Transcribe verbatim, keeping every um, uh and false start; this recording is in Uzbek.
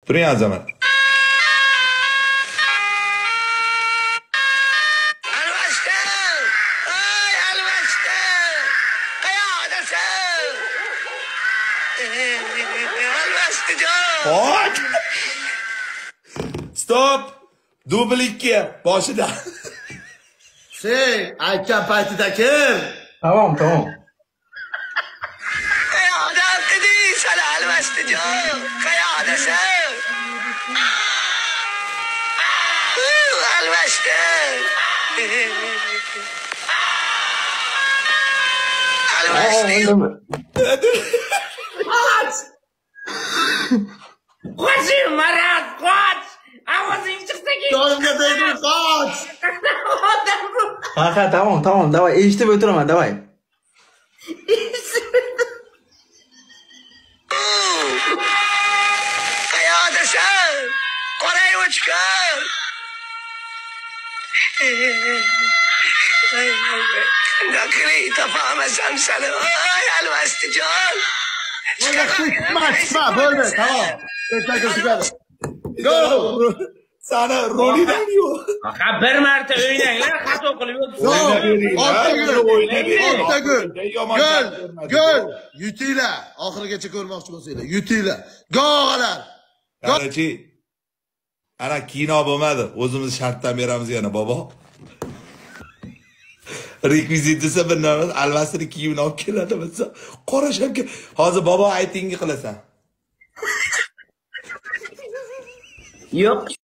Turing azamat. Alvashda! Ay, alvashda! Qayoqdasan? Alvashdajon! Qoch! Stop! Dubl ikki boshida. Sen aytgan paytida kim? Tamam, tamam. Qayoqdan deding san alvashdajon? Qayoqdasan? Alvashda! Alvashda! Qoching, Marat, qoch! Ovozing chiqsa keyin. Jonimga tegdi, qoch! Ha, ha, tamam, tamam. Давай, eshitib o'tiraman, давай. Qayoqdasan? Qorayib o'chgan. Nakri topolmasam seni. Ay, alvashdajon. Chiqma, chiqma, bo'ldi, tamam. Tekrar chiqadi. Go! Sana rolidan yo'q. Ha, bir marta o'ynanglar, xato qilib Go! O'ynab Olta gol. Yomon Gol, ko'rmadim. gol. Yutinglar. Oxirigacha ko'rmoqchi bo'lsanglar, yutinglar. G'o'g'alar. Qarachi. Ana kino bo'lmadi. O'zimiz shartdan beramiz yana, bobo. Rekvizit desa bir narsa alvastini kiyimini olib keladi bo'lsa, qora shamga hozir bobo aytingni qilasan. yo'q.